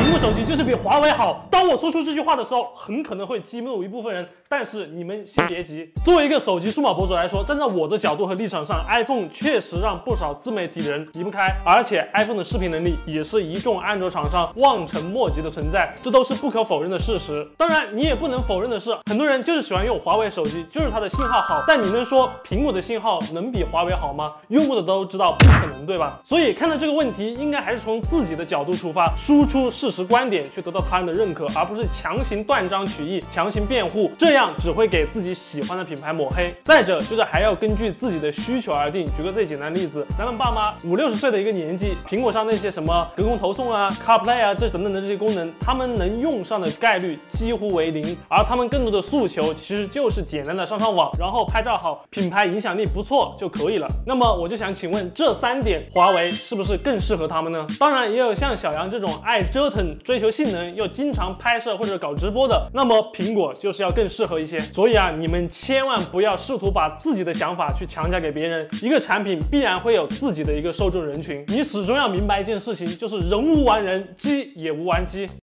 屏幕手机就是比华为好。当我说出这句话的时候，很可能会激怒一部分人，但是你们先别急。作为一个手机数码博主来说，站在我的角度和立场上 ，iPhone 确实让不少自媒体人离不开，而且 iPhone 的视频能力也是一众安卓厂商望尘莫及的存在，这都是不可否认的事实。当然，你也不能否认的是，很多人就是喜欢用华为手机，就是它的信号好。但你能说苹果的信号能比华为好吗？用过的都知道不可能，对吧？所以看待这个问题，应该还是从自己的角度出发，输出事实观点，去得到他人的认可，而不是强行断章取义、强行辩护，这样只会给自己喜欢的品牌抹黑。再者就是还要根据自己的需求而定。举个最简单的例子，咱们爸妈50、60岁的一个年纪，苹果上那些什么人工投送啊、CarPlay 啊这等等的这些功能，他们能用上的概率几乎为0，而他们更多的诉求其实就是简单的上网，然后拍照好，品牌影响力不错就可以了。那么我就想请问，这3点华为是不是更适合他们呢？当然也有像小杨这种爱折腾、追求性能又经常拍摄或者搞直播的，那么苹果就是要更适合一些。所以啊，你们千万不要试图把自己的想法去强加给别人。一个产品必然会有自己的一个受众人群，你始终要明白一件事情，就是人无完人，鸡也无完鸡。